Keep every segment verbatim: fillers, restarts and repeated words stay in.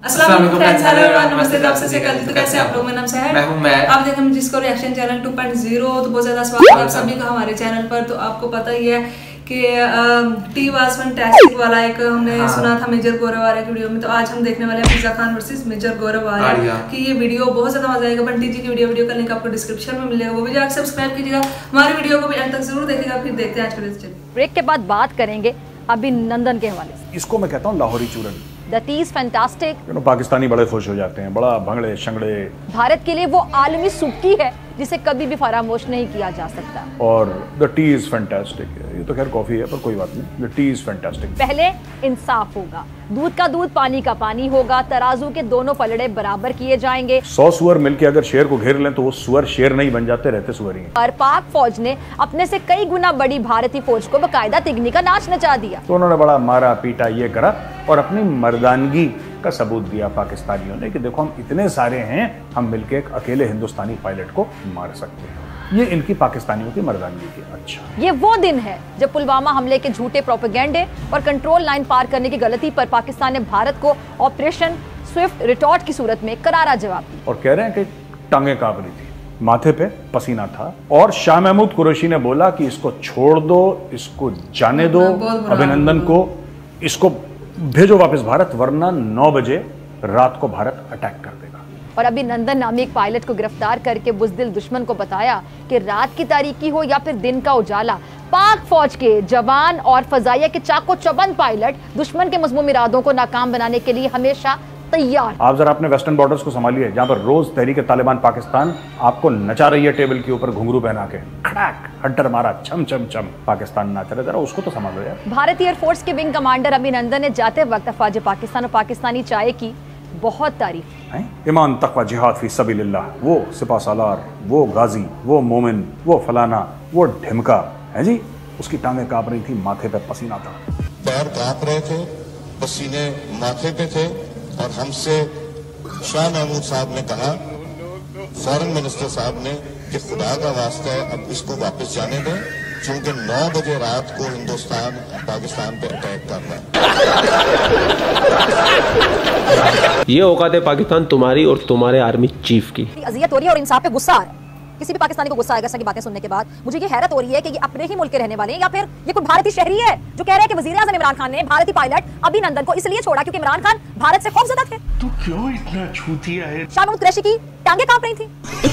अस्सलाम वालेकुम, नमस्ते, आपसे तो कैसे आप लोग? मेरा नाम सहर, मैं हूं मैं। आप देखें जिसको reaction channel two point zero, तो बहुत ज्यादा स्वागत है आप सभी का हमारे चैनल पर। तो आपको पता ही है कि टी वाज फैंटास्टिक वाला एक हमने हाँ। सुना था मेजर गौरव वाले वीडियो में। तो आज हम देखने वाले हैं फिजा खान वर्सेस मेजर गौरव वाले कि ये वीडियो बहुत ज्यादा मजा आएगा। बंटी जी की वीडियो वीडियो का लिंक आपको डिस्क्रिप्शन में मिलेगा, वो भी जाकर सब्सक्राइब कीजिएगा, हमारी वीडियो को भी अंत तक जरूर देखिएगा। फिर देखते हैं आज के ब्रेक के बाद बात करेंगे अभिनंदन के हवाले से। इसको मैं कहता हूँ लाहौरी चूरन। That is fantastic. you know, Pakistani बड़े खुश हो जाते हैं, बड़ा भंगड़े शंगड़े। भारत के लिए वो आलमी सुक्की है जिसे कभी भी फरामोश नहीं किया जा सकता। और द टी इज फैंटास्टिक। ये तो खैर कॉफी है पर कोई बात नहीं, द टी इज फैंटास्टिक। पहले इंसाफ होगा, दूध का दूध पानी का पानी होगा, तराजू के दोनों पलड़े बराबर किए जाएंगे। सौ सुअर मिलके अगर शेर को घेर लें तो वो सुअर शेर नहीं बन जाते, रहते सुअर ही। और पाक फौज ने अपने से कई गुना बड़ी भारतीय फौज को बकायदा तिगनी का नाच नचा दिया। तो उन्होंने बड़ा मारा पीटा ये करा और अपनी मर्दानगी का सबूत दिया पाकिस्तानियों ने कि देखो हम इतने सारे हैं, हम मिलके एक अकेले हिंदुस्तानी पायलट को मार सकते हैं। ये इनकी पाकिस्तानियों की मर्दानगी की। अच्छा, ये वो दिन है जब पुलवामा हमले के झूठे प्रोपेगेंडे और कंट्रोल लाइन पार करने की गलती पर पाकिस्तान ने भारत को ऑपरेशन स्विफ्ट रिटॉर्ट की सूरत में करारा जवाब दिया। और कह रहे हैं कि टांगे कांप रही थी, माथे पे पसीना था, और शाह महमूद कुरैशी ने बोला कि इसको छोड़ दो, इसको जाने दो, अभिनंदन को इसको भेजो वापस भारत, वरना नौ बजे रात को भारत अटैक कर देगा। और अभिनंदन नामी एक पायलट को गिरफ्तार करके बुज़दिल दुश्मन को बताया कि रात की तारीकी हो या फिर दिन का उजाला, पाक फौज के जवान और फजाइया के चाको चौबंद पायलट दुश्मन के मज़मूम इरादों को नाकाम बनाने के लिए हमेशा तैयार। आप जरा अपने वेस्टर्न बॉर्डर्स को संभालिए, जहाँ पर रोज तहरीक तालिबान पाकिस्तान आपको नचा रही है टेबल के ऊपर घुंघरू पहना के, खड़ाक हड्डर मारा, छम छम छम पाकिस्तान नाच रहा है, जरा उसको तो संभालो यार। भारतीय एयरफोर्स के विंग कमांडर अभिनंदन ने जाते वक्त अफवाज पाकिस्तान और पाकिस्तानी चाय की बहुत तारीफ। ईमान तकवा जिहाद फी सबीलिल्लाह, वो सिपा सालार, वो गाजी, वो मोमिन, वो फलाना, वो ढिमका है जी, उसकी टांगें कांप रही थी, माथे पे पसीना था, पैर कांप रहे थे, पसीने माथे पे थे। और हमसे शाह महमूद साहब ने कहा, फॉरेन मिनिस्टर साहब ने, कि खुदा का वास्ता है अब इसको वापस जाने दें, क्योंकि नौ बजे रात को हिंदुस्तान पाकिस्तान पे अटैक कर रहा है। ये औकात है पाकिस्तान तुम्हारी और तुम्हारे आर्मी चीफ की। अजियत हो रही है और इंसाफ पे गुस्सा आ रहा है। किसी भी पाकिस्तानी को गुस्सा आएगा इस की बातें सुनने के बाद। मुझे ये हैरत हो रही है कि ये अपने ही मुल्क के रहने वाले हैं या फिर ये कोई भारतीय शहरी है जो कह रहे हैं कि वजीर आज़म इमरान खान ने भारतीय पायलट अभिनंदन को इसलिए छोड़ा क्योंकि इमरान खान भारत से खौफजदा थे। तू क्यों इतना छूतिया है? शाह महमूद कुरैशी की टांगे कांप रही थी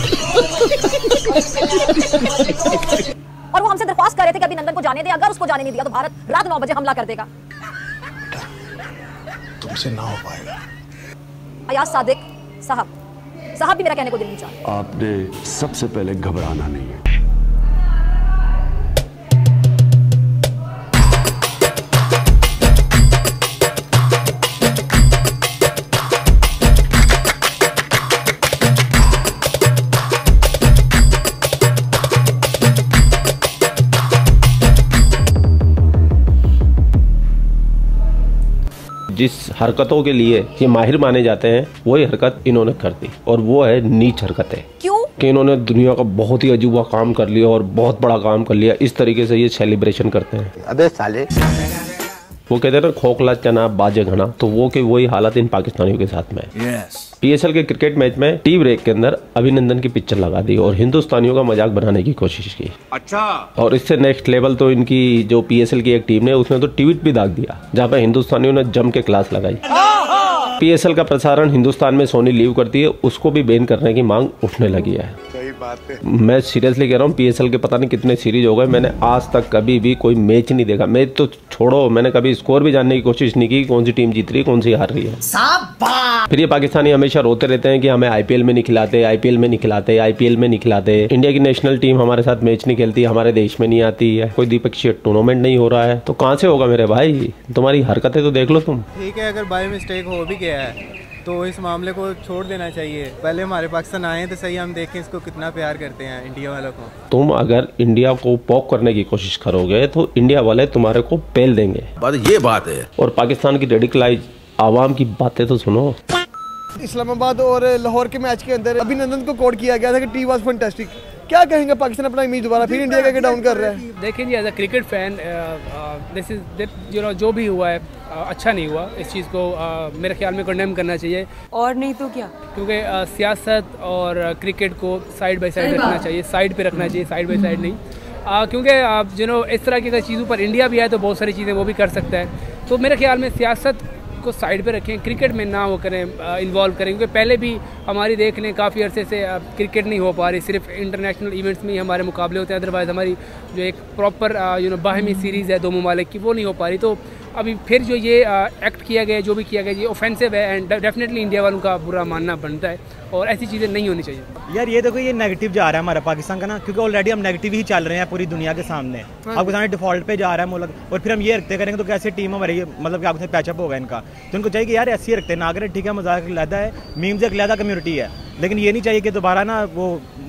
और वो हमसे दरख्वास्त कर रहे थे कि अभिनंदन को जाने दे, अगर उसको जाने नहीं दिया तो भारत रात नौ बजे हमला कर देगा। तुमसे ना हो पाएगा। अयाज सादिक साहब साहब भी मेरा कहने को दिल नहीं चाहता। आपने सबसे पहले घबराना नहीं है। जिस हरकतों के लिए ये माहिर माने जाते हैं वही हरकत इन्होंने कर दी, और वो है नीच हरकतें। क्यों? कि इन्होंने दुनिया का बहुत ही अजूबा काम कर लिया और बहुत बड़ा काम कर लिया। इस तरीके से ये सेलिब्रेशन करते हैं। अबे साले, वो कहते हैं ना खोखला चना बाजे घना, तो वो के वही हालत इन पाकिस्तानियों के साथ में है। yes. पीएसएल के क्रिकेट मैच में टी ब्रेक के अंदर अभिनंदन की पिक्चर लगा दी और हिंदुस्तानियों का मजाक बनाने की कोशिश की। अच्छा। और इससे नेक्स्ट लेवल तो इनकी जो पीएसएल की एक टीम है उसने तो ट्वीट भी दाग दिया जहाँ पे हिंदुस्तानियों ने जम के क्लास लगाई। पीएसएल का प्रसारण हिंदुस्तान में सोनी लीव करती है, उसको भी बैन करने की मांग उठने लगी है। सही बात है। मैं सीरियसली कह रहा हूँ, पीएसएल के पता नहीं कितने सीरीज हो गए, मैंने आज तक कभी भी कोई मैच नहीं देखा। मैच तो छोड़ो, मैंने कभी स्कोर भी जानने की कोशिश नहीं की, कौन सी टीम जीत रही कौन सी हार रही है। फिर ये पाकिस्तानी हमेशा रोते रहते हैं कि हमें आईपीएल में नहीं खिलाते, आईपीएल में नहीं खिलाते, आईपीएल में नहीं खिलाते। इंडिया की नेशनल टीम हमारे साथ मैच नहीं खेलती, हमारे देश में नहीं आती है, कोई द्विपक्षीय टूर्नामेंट नहीं हो रहा है, तो कहाँ से होगा मेरे भाई? तुम्हारी हरकतें तो देख लो तुम। ठीक है, अगर बाय मिस्टेक हो भी गया है तो इस मामले को छोड़ देना चाहिए। पहले हमारे पाकिस्तान आए तो सही, हम देखें इसको कितना प्यार करते हैं इंडिया वालों को। तुम अगर इंडिया को पॉक करने की कोशिश करोगे तो इंडिया वाले तुम्हारे को पेल देंगे। बात ये बात है। और पाकिस्तान की रेडिकलाइज आवाम की बातें तो सुनो। इस्लामाबाद और लाहौर के मैच के अंदर अभिनंदन को कोट किया गया था कि टी वाज फैंटास्टिक। क्या कहेंगे पाकिस्तान अपना इमेज दोबारा फिर इंडिया का डाउन कर रहा है? देखिए जी, as a cricket fan this is you know जो भी हुआ है uh, अच्छा नहीं हुआ। इस चीज़ को uh, मेरे ख्याल में कंडेम करना चाहिए, और नहीं तो क्या, क्योंकि uh, सियासत और क्रिकेट को साइड बाय साइड रखना चाहिए, साइड पे रखना चाहिए, साइड बाय साइड नहीं। uh, क्योंकि आप यू नो इस तरह की अगर चीज़ों पर इंडिया भी आए तो बहुत सारी चीज़ें वो भी कर सकता है। तो मेरे ख्याल में सियासत को साइड पे रखें, क्रिकेट में ना वो करें, इन्वॉल्व करें, क्योंकि पहले भी हमारी देख लें काफ़ी अरसे से क्रिकेट नहीं हो पा रही, सिर्फ इंटरनेशनल इवेंट्स में ही हमारे मुकाबले होते हैं, अदरवाइज़ हमारी जो एक प्रॉपर यू नो बाहमी सीरीज़ है दो ममालिक की वो नहीं हो पा रही। तो अभी फिर जो ये एक्ट किया गया, जो भी किया गया, ये ऑफेंसिव है एंड डेफिनेटली इंडिया वालों का बुरा मानना बनता है, और ऐसी चीज़ें नहीं होनी चाहिए। यार ये देखो, ये नेगेटिव जा रहा है हमारा पाकिस्तान का ना, क्योंकि ऑलरेडी हम नेगेटिव ही चल रहे हैं पूरी दुनिया के सामने। आपके सामने डिफॉल्ट पे जा रहा है मुल्क, और फिर हम ये रखते करेंगे तो कैसे टीम हमारी मतलब कि आपसे पैचअप होगा इनका। तो उनको चाहिए कि यार ऐसे ही रखते ना करें, ठीक है, मजाक लहदा है, मीम्स एक लहदा कम्युनिटी है, लेकिन ये नहीं चाहिए कि दोबारा ना वो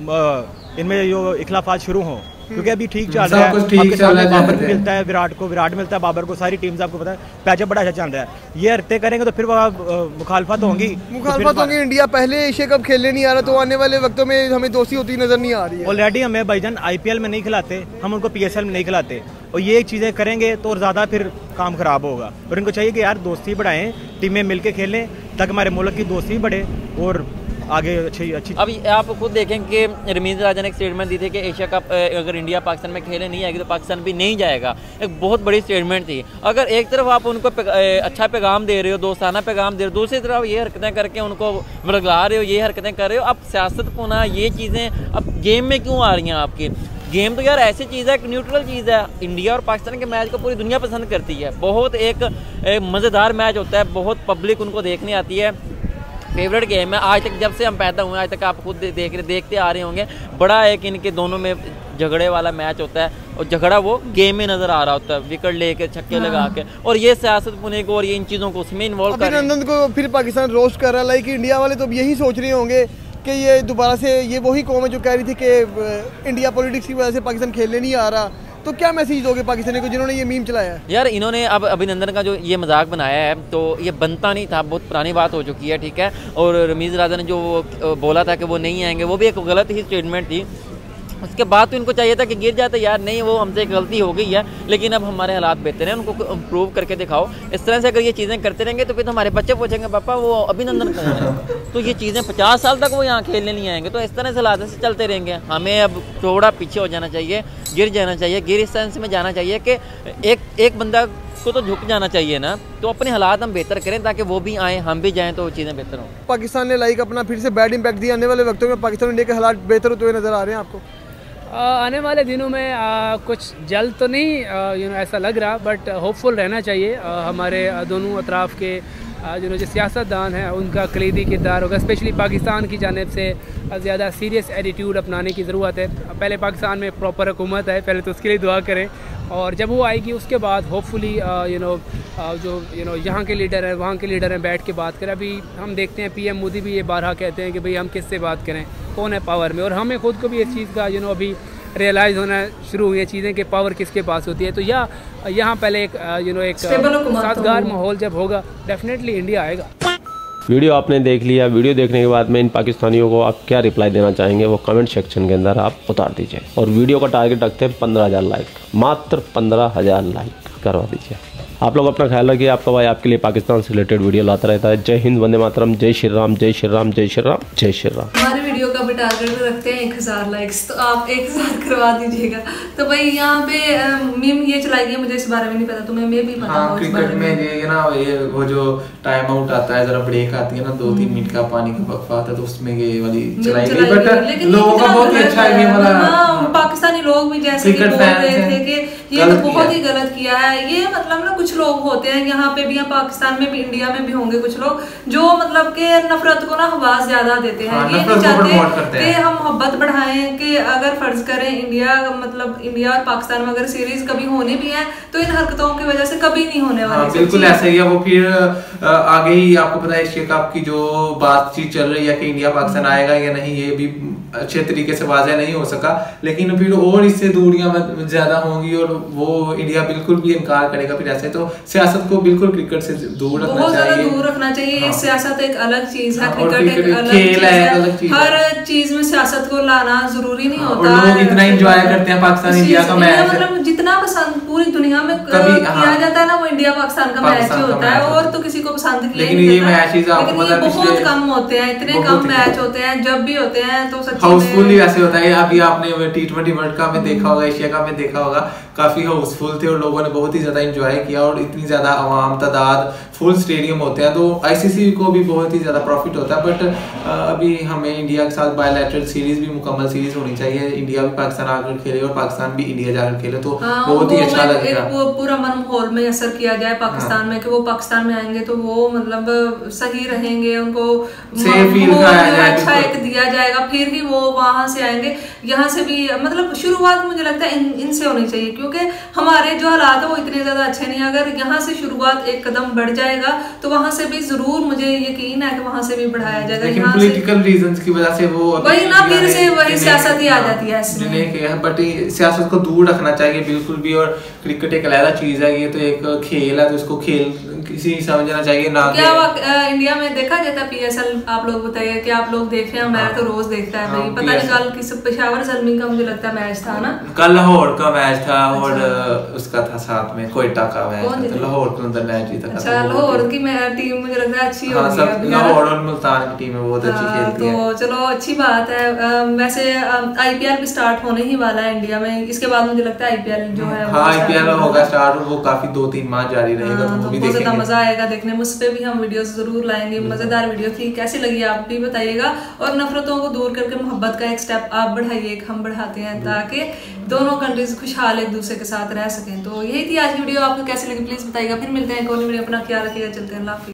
इनमें जो इखलाफात शुरू हों, क्योंकि अभी ठीक चल रहा है। आपके सामने बाबर मिलता है, विराट को विराट मिलता है, बाबर को, सारी टीम्स आपको पता है पैचअप बड़ा अच्छा चल रहा है। ये हरते करेंगे तो फिर मुखालफत होंगी मुखालफत होंगी इंडिया पहले एशिया कप खेलने नहीं आ रहा, तो आने वाले वक्तों में हमें दोस्ती होती नजर नहीं आ रही है। ऑलरेडी हमें भाईजान आईपीएल में नहीं खिलाते, हम उनको पीएसएल में नहीं खिलाते, और ये चीज़ें करेंगे तो और ज़्यादा फिर काम खराब होगा। और इनको चाहिए कि यार दोस्ती बढ़ाएं, टीमें मिल के खेलें, ताकि हमारे मुल्क की दोस्ती बढ़े और आगे अच्छी अच्छी। अब आप खुद देखें कि रमीज राजा ने एक स्टेटमेंट दी थी कि एशिया कप अगर इंडिया पाकिस्तान में खेले नहीं आएगी तो पाकिस्तान भी नहीं जाएगा। एक बहुत बड़ी स्टेटमेंट थी। अगर एक तरफ आप उनको अच्छा पैगाम दे रहे हो, दोस्ताना पैगाम दे रहे हो, दूसरी तरफ ये हरकतें करके उनको बरगला रहे हो, ये हरकतें कर रहे हो, अब सियासत को ना ये चीज़ें अब गेम में क्यों आ रही हैं आपकी? गेम तो यार ऐसी चीज़ है, एक न्यूट्रल चीज़ है। इंडिया और पाकिस्तान के मैच को पूरी दुनिया पसंद करती है, बहुत एक, एक मज़ेदार मैच होता है, बहुत पब्लिक उनको देखने आती है, फेवरेट गेम है। आज तक जब से हम पैदा हुए आज तक आप खुद देख रहे देखते आ रहे होंगे, बड़ा एक इनके दोनों में झगड़े वाला मैच होता है, और झगड़ा वो गेम में नजर आ रहा होता है, विकेट लेके छक्के हाँ। लगा के, और ये सियासत पुणे को और ये इन चीज़ों को उसमें इन्वॉल्व कर रहे हैं। को फिर पाकिस्तान रोस्ट कर रहा है, लाइक इंडिया वाले तो यही सोच रहे होंगे कि ये दोबारा से ये वही कौम है जो कह रही थी कि इंडिया पॉलिटिक्स की वजह से पाकिस्तान खेलने नहीं आ रहा। तो क्या मैसेज दोगे पाकिस्तानी को जिन्होंने ये मीम चलाया है? यार इन्होंने अब अभिनंदन का जो ये मजाक बनाया है तो ये बनता नहीं था, बहुत पुरानी बात हो चुकी है, ठीक है। और रमीज राजा ने जो बोला था कि वो नहीं आएंगे, वो भी एक गलत ही स्टेटमेंट थी। उसके बाद तो इनको चाहिए था कि गिर जाते, यार नहीं वो हमसे एक गलती हो गई है, लेकिन अब हमारे हालात बेहतर हैं, उनको इम्प्रूव करके दिखाओ। इस तरह से अगर ये चीज़ें करते रहेंगे तो फिर तो हमारे बच्चे पूछेंगे पापा वो अभिनंदन कौन है, तो ये चीज़ें पचास साल तक वो यहाँ खेलने नहीं आएंगे। तो इस तरह से हालात से चलते रहेंगे। हमें अब थोड़ा पीछे हो जाना चाहिए, गिर जाना चाहिए, गिर इस सेंस में जाना चाहिए कि एक एक बंदा को तो झुक जाना चाहिए ना, तो अपने हालात हम बेहतर करें ताकि वो भी आए, हम भी जाएं, तो चीज़ें बेहतर हों। पाकिस्तान ने लाइक अपना फिर से बैड इम्पैक्ट दिया, आने वाले वक्तों में पाकिस्तान इंडिया के हालात बेहतर होते हुए नजर आ रहे हैं आपको? आ, आने वाले दिनों में आ, कुछ जल्द तो नहीं यू नो ऐसा लग रहा, बट होपफुल रहना चाहिए। आ, हमारे दोनों अतराफ़ के जो जो सियासतदान हैं उनका कलीदी किरदार होगा, स्पेशली पाकिस्तान की जानिब से ज़्यादा सीरियस एटीट्यूड अपनाने की ज़रूरत है। पहले पाकिस्तान में प्रॉपर हुकूमत है, पहले तो उसके लिए दुआ करें, और जब वो आएगी उसके बाद होपफुली यू नो जो यू नो यहाँ के लीडर हैं वहाँ के लीडर हैं बैठ के बात करें। अभी हम देखते हैं पीएम मोदी भी ये बारहा कहते हैं कि भाई हम किससे बात करें, कौन है पावर में, और हमें खुद को भी इस चीज़ का यू नो अभी रियलाइज़ होना शुरू हुई है चीज़ें कि पावर किसके पास होती है। तो या यहाँ पहले एक यू नो एक साजगार माहौल जब होगा डेफिनेटली इंडिया आएगा। वीडियो आपने देख लिया। वीडियो देखने के बाद में इन पाकिस्तानियों को आप क्या रिप्लाई देना चाहेंगे वो कमेंट सेक्शन के अंदर आप उतार दीजिए। और वीडियो का टारगेट रखते हैं पंद्रह हज़ार लाइक, मात्र पंद्रह हज़ार लाइक करवा दीजिए। आप लोग अपना ख्याल रखिए। आपका भाई आपके लिए पाकिस्तान से रिलेटेड वीडियो लाता रहता है। जय हिंद, वंदे मातरम, जय श्री राम, जय श्री राम, जय श्री राम, जय श्री राम। हमारे वीडियो का भी टारगेट रखते हैं एक हजार लाइक्स, तो आप एक हजार करवा दीजिएगा। तो भाई यहाँ पे मीम ये चलाई गई, मुझे इस बारे में नहीं पता, तुम्हें मैं भी पता हाँ, क्रिकेट में ये ना ये वो जो टाइम आउट आता है, जरा ब्रेक आती है ना, दो तीन मिनट का पानी का वक्फा आता है, तो उसमें ये वाली चलाई गई। बट लोगों का बहुत ही अच्छा है ये वाला, पाकिस्तानी लोग भी जैसे कि बोल रहे थे कि ये तो बहुत ही गलत किया है। ये मतलब ना कुछ लोग होते हैं यहाँ पे भी, पाकिस्तान में भी, इंडिया में भी होंगे कुछ लोग जो मतलब के नफरत को ना हवा ज्यादा देते हैं। ये नहीं चाहते कि हम मोहब्बत बढ़ाएं, कि अगर फर्ज करें इंडिया मतलब इंडिया और पाकिस्तान में अगर सीरीज कभी होनी भी है तो इन हरकतों की वजह से कभी नहीं होने वाली। बिल्कुल ऐसा ही है। वो फिर आगे ही आपको पता है एशिया कप की जो बातचीत चल रही है कि इंडिया पाकिस्तान आएगा या नहीं, ये भी अच्छे तरीके से वाज़ेह नहीं हो सका, लेकिन फिर और इससे दूरियां ज्यादा होंगी और वो इंडिया बिल्कुल भी इनकार करेगा फिर ऐसे। तो सियासत को बिल्कुल क्रिकेट से दूर रखना बहुत चाहिए, ज्यादा दूर रखना चाहिए। हाँ। सियासत एक अलग चीज है, हाँ, क्रिकेट एक अलग खेल है, अलग चीज। हर चीज में सियासत को लाना जरूरी नहीं होता। और लोग इतना एंजॉय करते हैं पाकिस्तान इंडिया का मैच, मतलब जितना पसंद पूरी दुनिया में किया जाता है ना, वो इंडिया पाकिस्तान का मैच ही होता है, और तो किसी को पसंद किया लेकिन ये मैचेस आपको पता है बहुत कम होते हैं, इतने कम मैच होते हैं, जब भी होते हैं तो सच्ची हाउसफुल ही ऐसे होता है। अभी आपने टी ट्वेंटी वर्ल्ड कप में देखा होगा, एशिया कप में देखा होगा, काफी हाउसफुल थे और लोगों ने बहुत ही ज्यादा एंजॉय किया, और इतनी ज्यादा आवाम तादाद, फुल स्टेडियम होते हैं, तो आईसीसी को भी बहुत ही ज्यादा प्रॉफिट होता है। बट अभी हमें इंडिया के साथ बायलैटरल सीरीज भी मुकम्मल सीरीज होनी चाहिए, इंडिया भी पाकिस्तान आकर खेले और पाकिस्तान भी इंडिया जाकर खेले, तो हाँ, बहुत ही अच्छा लगेगा। पूरा मन माहौल में असर किया जाए पाकिस्तान हाँ। में कि वो पाकिस्तान में आएंगे तो वो मतलब सही रहेंगे, उनको अच्छा एक दिया जाएगा, फिर ही वो वहां से आएंगे। यहाँ से भी मतलब शुरुआत मुझे लगता है इन इनसे होनी चाहिए, क्योंकि हमारे जो हालात है वो इतने ज्यादा अच्छे नहीं। अगर यहाँ से शुरुआत एक कदम बढ़ जाएगा तो वहां से भी जरूर मुझे यकीन है कि वहां से भी बढ़ाया जाएगा। लेकिन पॉलिटिकल रीजंस की वजह से वो वही ना फिर से वही सियासत ही आ जाती है इसमें। बट सियासत को दूर रखना चाहिए बिल्कुल भी, और क्रिकेट एक अलग चीज है, ये तो एक खेल है, तो इसको खेल किसी समझना चाहिए ना। क्या इंडिया में देखा जाता है पीएसएल? आप लोग बताइए कि आप लोग देख रहे हैं, मैं तो रोज देखता है भाई। पता नहीं कल किस पेशावर जलमी का मुझे लगता है मैच था ना, कल लाहौर का मैच था, और उसका था साथ में कोयटा का मैच, तो लाहौर के अंदर मैच ही था। अच्छा, लाहौर की टीम मुझे लगता है अच्छी हाँ, सब लाहौर और मुल्तान की टीम बहुत अच्छी खेलती है, तो चलो अच्छी बात है। वैसे आईपीएल भी स्टार्ट होने ही वाला है इंडिया में, इसके बाद मुझे लगता है आईपीएल जो है हाँ आईपीएल होगा स्टार्ट, और वो काफी दो तीन माह जारी रहेगा, तो वो भी देखेंगे। मजा आएगा देखने में, उस पे भी हम वीडियोस जरूर लाएंगे। मजेदार वीडियो थी, कैसी लगी आप भी बताइएगा, और नफरतों को दूर करके मोहब्बत का एक स्टेप आप बढ़ाइए, एक हम बढ़ाते हैं, ताकि दोनों कंट्रीज खुशहाल एक दूसरे के साथ रह सकें। तो यही थी आज की वीडियो, आपको कैसी लगी प्लीज बताइएगा। फिर मिलते हैं एक और वीडियो, अपना ख्याल रखिएगा, चलते हैं, अल्लाह हाफिज़।